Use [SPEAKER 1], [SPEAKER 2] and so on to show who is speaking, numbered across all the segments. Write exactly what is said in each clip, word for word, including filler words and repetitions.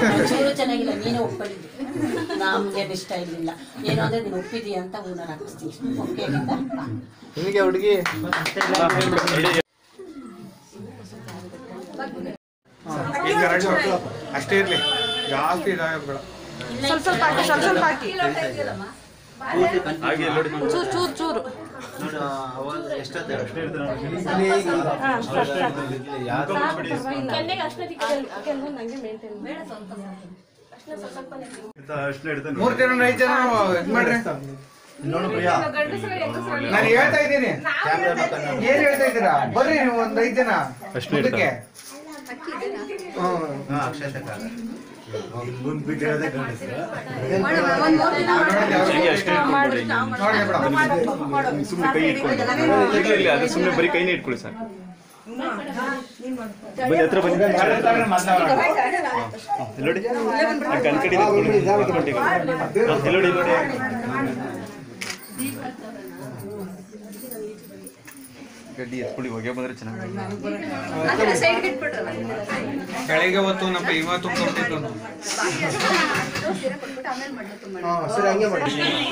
[SPEAKER 1] ಚೂರು ಚೆನ್ನಾಗಿಲ್ಲ, ನೀನೇ ಒಪ್ಪಿದ್ದು. ನಮ್ಗೆ ಇಷ್ಟ ಇರಲಿಲ್ಲ. ಏನು ಅಂದ್ರೆ ನೀನು ಒಪ್ಪಿದೀಯ ಅಂತ ಊನಾರ ಹಾಕಿಸ್ತೀನಿ. ಓಕೆ
[SPEAKER 2] ನಿಮಗೆ ಹುಡುಗಿ
[SPEAKER 3] ಅಷ್ಟೇ ಇರ್ಲಿ, ಜಾಸ್ತಿ ಇದಾಗಬೇಡ.
[SPEAKER 4] ಸ್ವಲ್ಪ ಸ್ವಲ್ಪ ಹಾಕಿ, ಸ್ವಲ್ಪ ಸ್ವಲ್ಪ ಹಾಕಿ, ಚೂರು ಚೂರು ಚೂರು.
[SPEAKER 3] ಮೂರ್ ಜನ ಐದು ಜನ ಇದ್ ಮಾಡ್ರಿ. ನಾನು ಹೇಳ್ತಾ ಇದ್ದೀನಿ, ಏನ್ ಹೇಳ್ತಾ ಇದ್ದೀರಾ? ಬರ್ರಿ ನೀವು ಒಂದ್ ಐದ್ ಜನ ಮುಂದಕ್ಕೆ.
[SPEAKER 2] ಸುಮ್ಮನೆ ಬರೀ ಕೈನೇ ಇಟ್ಕೊಳ್ಳಿ ಸರ್. ಬನ್ನಿ ಹತ್ರ ಬನ್ನಿ. ನೋಡಿ ಕಣ್ಕಡಿ ನೋಡಿ ನೋಡಿ ಗಡ್ಡಿ ಎತ್ಕೊಳ್ಳಿ. ಹೊಗೆ ಬಂದ್ರೆ ಚೆನ್ನಾಗಿ.
[SPEAKER 3] ಬೆಳಿಗ್ಗೆ ಹೊತ್ತು ನಮ್ಮ ಇವತ್ತು ಕೊಡ್ತಿದ್ದು
[SPEAKER 2] ಸರಿ ಹಂಗೆ ಮಾಡಿ.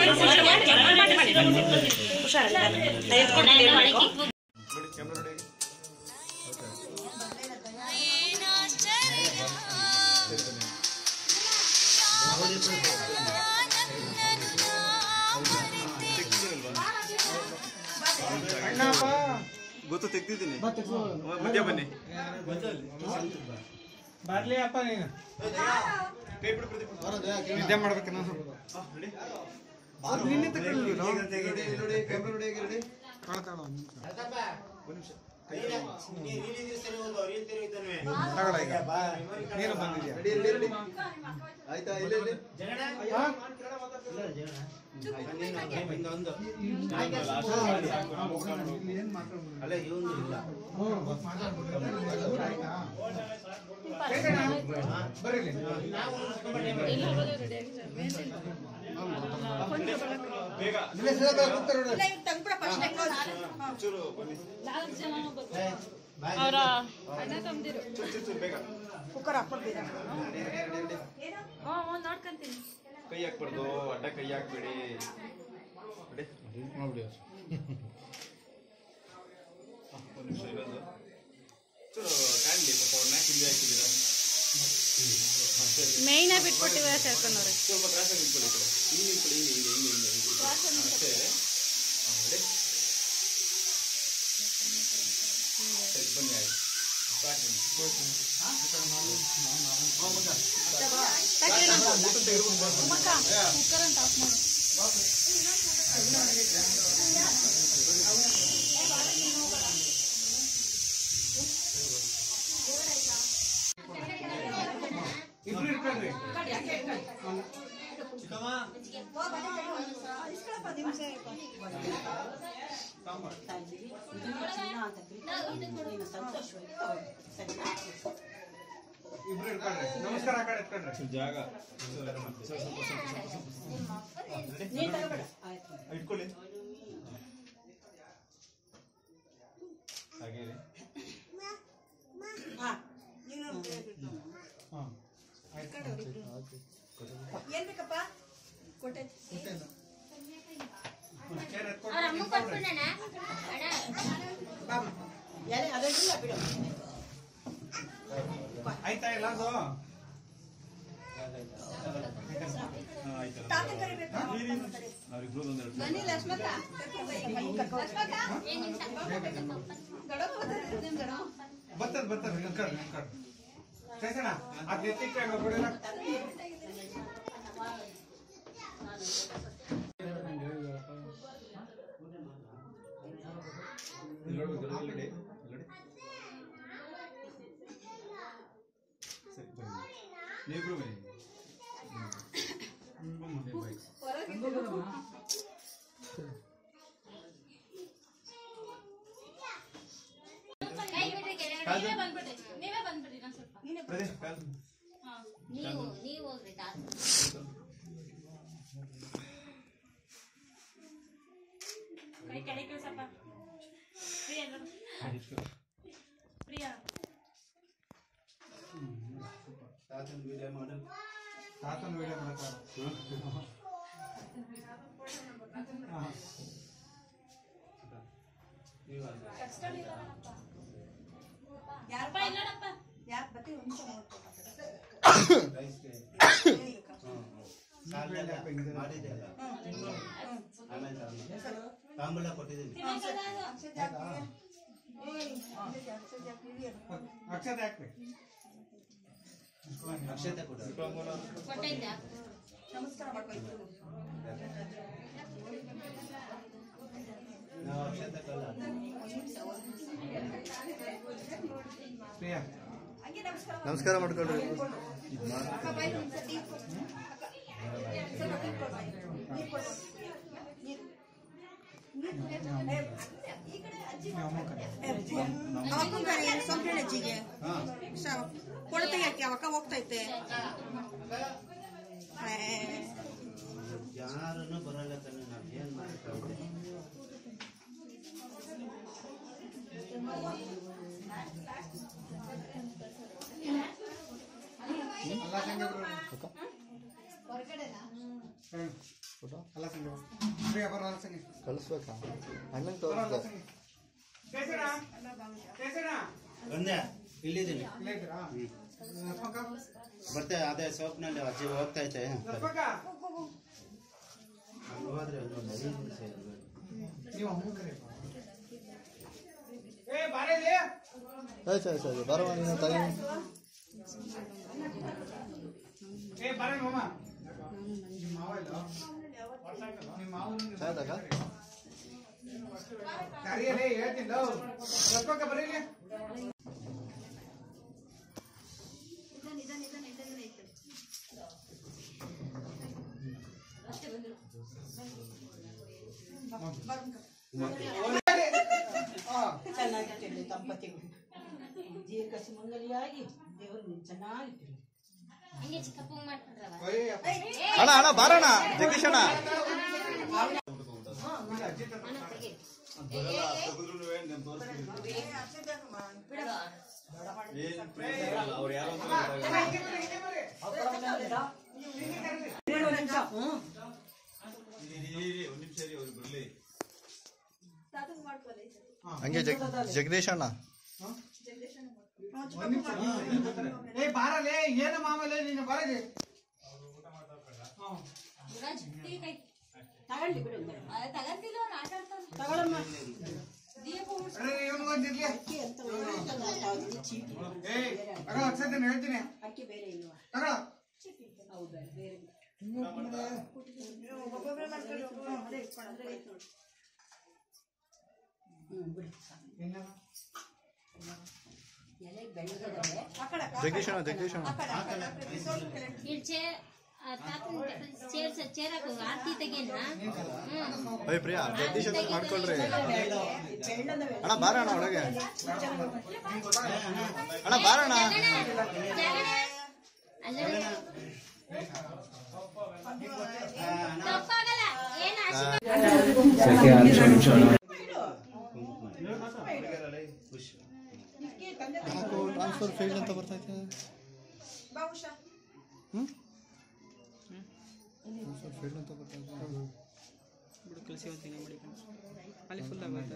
[SPEAKER 2] ಗೊತ್ತು ತೆಗ್ದಿದ್ದೀನಿ. ಮಧ್ಯ ಬನ್ನಿ.
[SPEAKER 3] ಬರ್ಲಿ ಅಪ್ಪ, ನೀನು ನಿದ್ದೆ ಮಾಡ್ಬೇಕು. ನಾನು ನಿನ್ನೆ ತಗೊಂಡಿಲ್ಲ ನೀನು ಬಂದಿದ್ಯಾ?
[SPEAKER 2] ಆಯ್ತಾ? ಅಲ್ಲ ಇವನು ಇಲ್ಲ.
[SPEAKER 4] ಅವರ ಅಣ್ಣ ತಮ್ಮದಿರು ಕುಕ್ಕರ್ ಹಾಕ್ಬಿಡ್ತೀರಾ? ನೋಡ್ಕೊಂತೀನಿ.
[SPEAKER 2] ಕೈ ಹಾಕ್ಬಾರ್ದು, ಅಡ್ಡ ಕೈ ಹಾಕ್ಬೇಡಿ. ಒಂದು ನಿಮಿಷ ಇರೋದು ಚೂರು ಕಾಣಲಿ. ಪಾಪ ಅವ್ರನ್ನ ಹಿಂದೆ ಹಾಕಿದ್ದೀರಾ?
[SPEAKER 4] ಮೇಯ್ನ ಬಿಟ್ಬಿಟ್ಟಿವೆ ಸೇರ್ಕೊಂಡವ್ರೆ.
[SPEAKER 2] ಸ್ವಲ್ಪ ಕ್ರಾಸಾಗಿ ನಿಂತ್ಕೊಳ್ಳಿ. ಹಿಂಗೆ ನಿಂತ್ಕೊಳ್ಳಿ. ಹಿಂಗೆ ಹಿಂಗೆ ಹಿಂಗೆ ಹಿಂಗೆ ಹಿಂಗೆ ಅಷ್ಟೇ. ಸರಿ ಬನ್ನಿ. ಆಯ್ತು
[SPEAKER 4] ಕುಕ್ಕರ್ ಅಂತ ಆಫ್ ಮಾಡಿ.
[SPEAKER 3] ಇಬ್ರು ಇಟ್ಕೊಳ್ರಿ. ಇಬ್ರು ಇಟ್ಕೊಳ್ರಿ. ನಮಸ್ಕಾರ. ಆ ಕಡೆ ಎತ್ಕೊಳ್ರಿ.
[SPEAKER 2] ಜಾಗ ಇಟ್ಕೊಳ್ಳಿ. ಹಾಗೆ
[SPEAKER 4] ಏನ್ ಬೇಕಪ್ಪ? ಕೊಟ್ಟೆ
[SPEAKER 3] ಆಯ್ತಾ ಇಲ್ಲ ಅದು? ಬರ್ತದ ಬರ್ತದ. ನಿಂತ್ಕೊಳ್ರಿ ನಿಂತ್ಕೊಳ್ರಿ. ಕಳ್ಸೋಣ. ಅದ್ ಎತ್ತಿಕ್ಕೆ ಕೊಡಿಲ್ಲ.
[SPEAKER 2] ನೀವಿಬ್ರು ಬನ್ನಿ.
[SPEAKER 5] ನೀವು ನೀವು ಹೋಗ್ರಿ.
[SPEAKER 4] ಕೈ ಕೆಳಗೆ ಕಳ್ಸಪ್ಪ. ಪ್ರಿಯಾ ಪ್ರಿಯಾ
[SPEAKER 6] ತಾತನ ವಿಡಿಯೋ ಮಾಡು.
[SPEAKER 3] ತಾತನ ವಿಡಿಯೋ ಮಾಡ್ತಾರೆ.
[SPEAKER 4] ಯಾರಪ್ಪ ಇಲ್ಲಪ್ಪ ಯಾಕೆ ಬತ್ತಿ ಒಂದು
[SPEAKER 6] ಮಾಡಿದೆಲ್ಲ ಆಮೇಲೆ ತಾಂಬೂಲ ಕೊಟ್ಟಿದ್ದೀನಿ.
[SPEAKER 3] ಅಕ್ಷತೆ ಹಾಕ್ಬೇಕು.
[SPEAKER 6] ಅಕ್ಷತೆ ಕೊಡ.
[SPEAKER 4] ನಮಸ್ಕಾರ ಮಾಡ್ಕೊಳ್ತೀವಿ.
[SPEAKER 6] ನಾವು ಅಕ್ಷತೆ ಕೊಲ್ಲ.
[SPEAKER 3] ಪ್ರಿಯಾ
[SPEAKER 7] ನಮಸ್ಕಾರ ಮಾಡ್ಕೊಳ್ರಿ.
[SPEAKER 4] ಅಜ್ಜಿಗೆ ಕೊಡತೆ ಯಾಕೆ ಅವಕ್ಕ ಹೋಗ್ತೈತೆ
[SPEAKER 6] ಯಾರನ್ನು ಬರಲ್ಲ ಕಣ್ಣು. ನಾವು ಏನ್ ಮಾಡ್ತಾವೆ
[SPEAKER 3] ಅಲ್ಲ ಸಂಜೆ ಅಲ್ಲ ಸಂಜೆ ಪ್ರಿಯಾ ಬರೋಲ್ಲ ಸಂಜೆ
[SPEAKER 7] ಕಳಿಸ್ಬೇಕಾ ಅಣ್ಣಂಗೆ ತೋರಿಸ್ದೆ.
[SPEAKER 6] ಬಂದೆ ಇಲ್ಲಿದ್ದೀನಿ.
[SPEAKER 3] ಇಲ್ಲೇ ಇದ್ದೀರಾ?
[SPEAKER 6] ಬರ್ತೆ ಅದೇ ಸೋಪ್ನಲ್ಲಿ ಅಜ್ಜಿ ಹೋಗ್ತಾ ಐತೆ. ಹೋದ್ರೆ ಒಂದು ಐದು ನಿಮಿಷ ಇರ್ಬೇಕು.
[SPEAKER 3] ನೀವು ಅಮ್ಮ ಕರೆಯಪ್ಪ. ಏ ಬಾರೇಲಿ.
[SPEAKER 7] ಸರಿ ಸರಿ ಸರಿ ಬರುವ ನೀನು ತಾಯಿ.
[SPEAKER 3] ಏ ಬಾರೆ ಮಾಮ. ನಿಮ್ಮ ಮಾವ ಇಲ್ಲ? ನಿಮ್ಮ ಮಾವ
[SPEAKER 7] ಸಾಯ್ದಾಗ
[SPEAKER 3] ಕರಿಯಲೇ ಹೇಳ್ತಿಲ್ಲ. ಸ್ವಲ್ಪ ಬರೀಲಿ.
[SPEAKER 1] ಚೆನ್ನಾಗಿಟ್ಟಿರಲಿ ದಂಪತಿಗಳು, ದೀರ್ಘ ಸುಮಂಗಲಿಯಾಗಿ ದೇವರು ಚೆನ್ನಾಗಿಟ್ಟಿರಲಿ.
[SPEAKER 7] ಅಣ್ಣ ಅಣ್ಣ ಬಾರಣ್ಣ ಜಗದೀಶ್ ಅಣ್ಣ.
[SPEAKER 2] ಅವ್ರು ಯಾರು ಅಂತ ಒಂದ್ ನಿಮಿಷ ರೀ, ಅವ್ರು ಬರ್ಲಿ.
[SPEAKER 7] ಹಂಗೆ ಜಗ್ ಜಗದೀಶ್ ಅಣ್ಣ.
[SPEAKER 3] ಏ ಬಾರಲೇ. ಏನು ಮಾಮಲೆ ನೀನು ಬರಲಿ.
[SPEAKER 1] ತಗೊಂಡು ಬಿಡು
[SPEAKER 4] ತಗಂತಿಲ್ಲ ಆಟ ಆಡ್ತಾನೆ
[SPEAKER 1] ತಗೊಳಮ್ಮ.
[SPEAKER 3] ಇವನಿಗೊಂದಿರ್ಲಿ.
[SPEAKER 1] ಅಕ್ಕಿ ಅಂತ ಚೀಟಿ
[SPEAKER 3] ಏ ತಗೊಳ ಅಕ್ಷತೆ ಹೇಳ್ತೀನಿ.
[SPEAKER 1] ಅಕ್ಕಿ ಬೇರೆ ಇಲ್ವಾ?
[SPEAKER 3] ತಗೊಳ.
[SPEAKER 1] ಹೌದಾ ಬೇರೆ ಹ್ಮ್ ಬಿಡು. ಎಲೆ ಬೆಳಗದವೆ
[SPEAKER 7] ಜಗದೀಶ್ ಅಣ್ಣ ಜಗದೀಶ್ ಅಣ್ಣ.
[SPEAKER 5] ಚೇರ್ ಚೇರ್ ಹಾಕು ಆರ್ತಿ ತೆಗೇನ.
[SPEAKER 7] ಅಯ್ಯ ಪ್ರಿಯಾ ಜಗದೀಶ್ ಅಂತ ಮಾಡ್ಕೊಳ್ರಿ.
[SPEAKER 1] ಚೆಂಡದವೆ.
[SPEAKER 7] ಅಣ್ಣ ಬಾರಣ್ಣ ಒಳಗೆ. ಅಣ್ಣ ಬಾರಣ್ಣ.
[SPEAKER 5] ತಪ್ಪಾಗಲ್ಲ ಏನ್
[SPEAKER 7] ಟ್ರಾನ್ಸ್ಫರ್ ಫೇಲ್ಡ್ ಅಂತ ಬರ್ತೈತೆ. ಹ್ಞೂ ಟ್ರಾನ್ಸ್ಫರ್ ಫೇಲ್ಡ್ ಅಂತ ಬರ್ತೈತೆ.
[SPEAKER 8] ಬಿಡು ಕಳಿಸಿ ಹೋಗ್ತೀನಿ ಮಾಡಿ ಅಲ್ಲಿ ಫುಲ್ ಆಗುತ್ತೆ.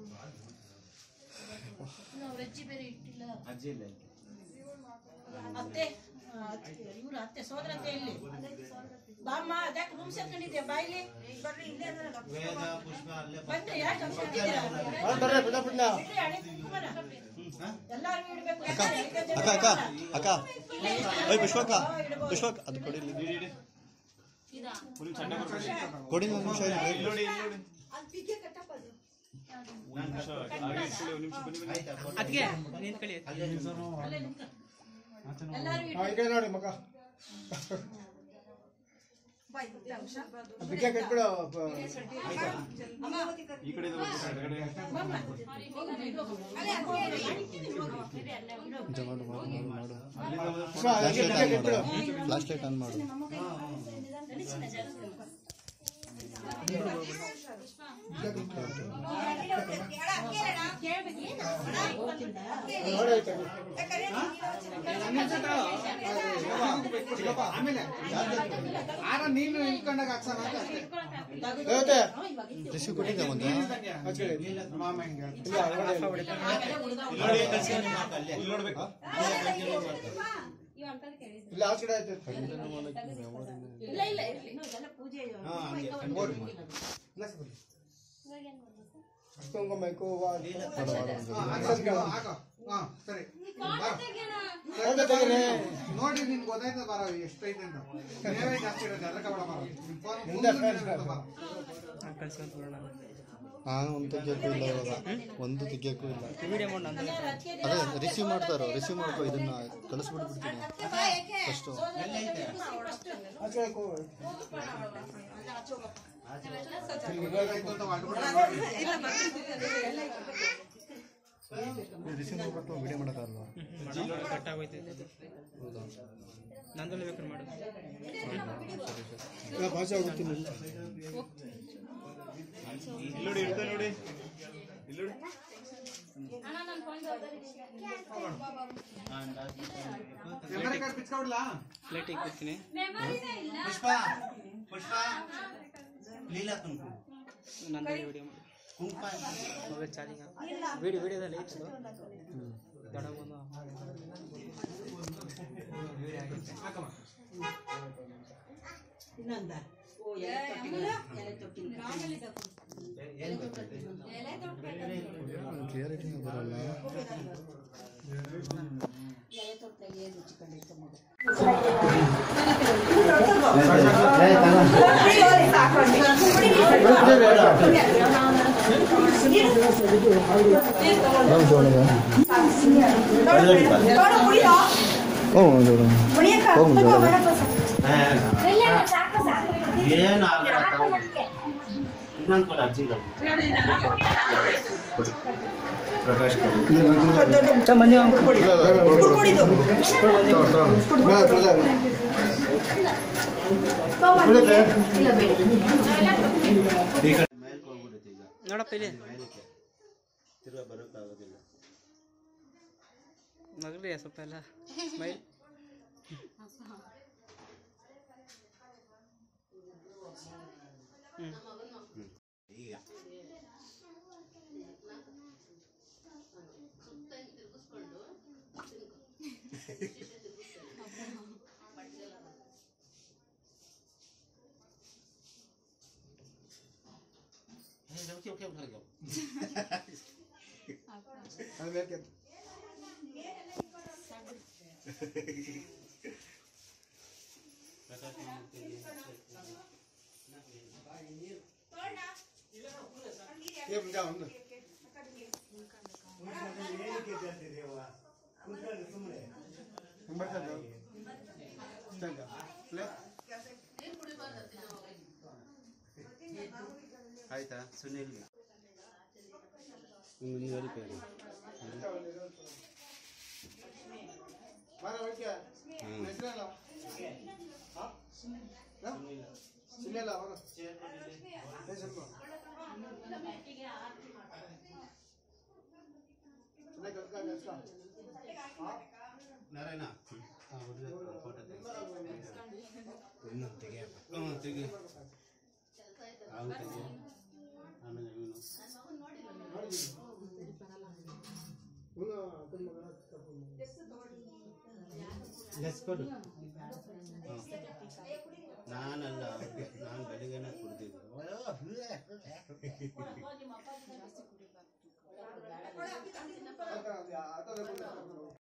[SPEAKER 6] ಅಜ್ಜಿ ಇಲ್ಲ.
[SPEAKER 1] ಅತ್ತೆ ಇವ್ರು ಅತ್ತೆ ಸೋದರ ಅತ್ತೆ ಇಲ್ಲಿ ಬಾಮ್ಮ. ಅದಕ್ಕೆ ರೂಮ್ ಸೇರ್ಕೊಂಡಿದ್ಯಾ ಬಾಯಿಲಿ ಬರ್ರಿ. ಇಲ್ಲೇ
[SPEAKER 6] ವೇದ ಪುಷ್ಪ ಅಲ್ಲೇ
[SPEAKER 1] ಬಂದ್ರೆ ಯಾಕೆ ಎಲ್ಲಾರು ಇಡ್ಬೇಕು.
[SPEAKER 7] ಅಕ್ಕ ಅಕ್ಕ ಅಕ್ಕ ಅಯ್ಯ ಪುಷ್ಪಕ್ಕ ಪುಷ್ಪಕ್ಕ ಅದು ಕೊಡಿ ಕೊಡಿ ಒಂದು ನಿಮಿಷ.
[SPEAKER 2] ನೋಡಿ
[SPEAKER 8] ಅದಕ್ಕೆ ನಿಂತ್ಕೊಳ್ಳಿ.
[SPEAKER 3] ಈಗ ನೋಡಿ ಮಗ ಅದಕ್ಕೆ ಕಟ್ಬಿಡು.
[SPEAKER 2] ಈ ಕಡೆ
[SPEAKER 7] ಮಾಡು ಮಾಡು ಮಾಡು ಫ್ಲಾಶ್ ಲೈಟ್ ಆನ್ ಮಾಡು.
[SPEAKER 3] ಆಮೇಲೆ ಆರ ನೀನು ಇಟ್ಕೊಂಡಾಗ ಹಾಕ್ಸೋಣ ಅಂತ
[SPEAKER 7] ರಿಸೀವ್ ಕೊಟ್ಟಿದ್ದೆ ಒಂದು
[SPEAKER 3] ಮಾಮ ಹಿಂಗೆ
[SPEAKER 2] ನೋಡ್ಬೇಕು
[SPEAKER 3] ಇಲ್ಲ ಆ ಕಡೆ ಆಯ್ತು
[SPEAKER 1] ಇಲ್ಲ ಇಲ್ಲ ಇರ್ಲಿ ಪೂಜೆ
[SPEAKER 3] ಸರಿ ನೋಡಿ ನಿನ್ ಗೊತ್ತಾಯ್ತದ ಬರ ಎಷ್ಟೈತೆ ಅಂತ ನೀವೇ ಜಾಸ್ತಿ ಇರೋದು ಅದಕ್ಕೆ ಬೇಡ ಬರ
[SPEAKER 8] ಕಳಿಸಿ ಬರೋಣ
[SPEAKER 7] ನಾನು ಒಂದು ತೆಗಿಯೋಕ್ಕೂ ಇಲ್ಲ ಇವಾಗ ಒಂದು ತೆಗಿಯೋಕ್ಕೂ ಇಲ್ಲ
[SPEAKER 8] ವಿಡಿಯೋ ಮಾಡಿ ನಂದು
[SPEAKER 7] ಅದೇ ರಿಸೀವ್ ಮಾಡ್ತಾರೋ ರಿಸೀವ್ ಮಾಡ್ಕೊ ಇದನ್ನ ಕಳಿಸ್ಬಿಟ್ಬಿಡ್ತೀನಿ ಫಸ್ಟು ರಿಸೀವ್ ಮಾಡ್ಬಿಟ್ಟು ವಿಡಿಯೋ ಮಾಡೋಕ್ಕಾಗಲ್ವಾ
[SPEAKER 8] ಕಟ್ ಆಗೋಯ್ತು
[SPEAKER 7] ಹೌದಾ
[SPEAKER 8] ನಂದಲ್ಲಿ ಬೇಕಾದ್ರೆ ಮಾಡು
[SPEAKER 7] ಭಾಷೆ ಆಗುತ್ತೀನಿ
[SPEAKER 2] ಇಲ್ಲಿ ನೋಡಿ ಇರ್ತಾ ನೋಡಿ ಇಲ್ಲಿ ನೋಡಿ
[SPEAKER 3] ಬಿಚ್ಕೊಡ್ಲಾ
[SPEAKER 8] ಪ್ಲೇಟಿಗೆ ಕೊಡ್ತೀನಿ
[SPEAKER 6] ಪುಷ್ಪ ಪುಷ್ಪ ಲೀಲಾ ಕುಂಕುಮ
[SPEAKER 8] ನಂದಲ್ಲಿ ವಿಡಿಯೋ ಮಾಡಿ
[SPEAKER 6] ಕುಂಕುಮ
[SPEAKER 8] ಮೊಬೈಲ್ ಚಾರ್ಜಿಂಗ್ ವಿಡಿಯೋ ವಿಡಿಯೋದಲ್ಲಿ ಐತೆ ದಡ ಬಂದು
[SPEAKER 1] ಇನ್ನೊಂದ ಓ ಎಲೆ ತೊಟ್ಟಿಲ್ಲ ಎಲೆ ತೊಟ್ಟಿಲ್ಲ
[SPEAKER 7] ಕ್ಲಿಯರಿಟಿ ಬರಲ್ಲ
[SPEAKER 1] ಎಲೆ ತೊಟ್ಟಿಗೆ ಏನು ರುಚಿಕೊಂಡಿತ್ತು ಮಗು
[SPEAKER 6] ಏನು ಇನ್ನೊಂದು ಕೊಡ ಅಜ್ಜಿ ಪ್ರಕಾಶ್ ಮೇಲ್ಕ್ ಹೋಗ್ಬಿಡುತ್ತೆ ಈಗ
[SPEAKER 8] ನೋಡಪ್ಪ ಇಲ್ಲಿ
[SPEAKER 6] ಮೇಲಕ್ಕೆ ತಿರ್ಗಾ ಬರೋಕ್ಕಾಗೋದಿಲ್ಲ
[SPEAKER 8] ನಗರಿ ಸ್ವಲ್ಪ ಎಲ್ಲ ಸ್ಮೈಲ್ ಹ್ಞೂ
[SPEAKER 6] ಈಗ ಓಕೆ ಓಕೆ ಓಕೆ ಆಯ್ತಾ ಸುನಿಲ್ ನಾರಾಯಣ ಫೋಟೋ ಇನ್ನು ತೆಗಿಯಪ್ಪ ಹ್ಞೂ ತೆಗಿ ಅವ್ನು ತೆಗಿ ಆಮೇಲೆ ಇವನು ಕೊಡು ನಾನಲ್ಲ ನಾನು ಬೆಳಿಗ್ಗೆನೆ ಕುಡ್ದಿದ್ದು